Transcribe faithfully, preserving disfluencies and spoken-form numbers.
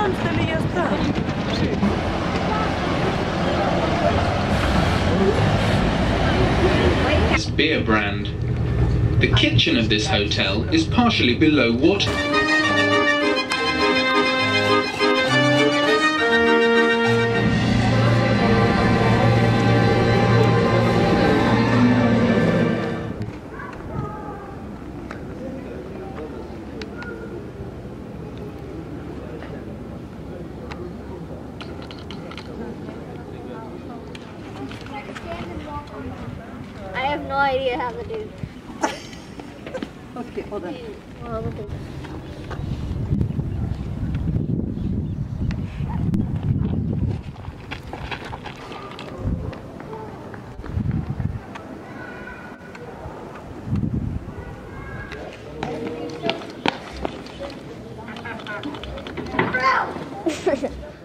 This beer brand. The kitchen of this hotel is partially below water. I have no idea how to do. Okay, hold on. Oh, look at this.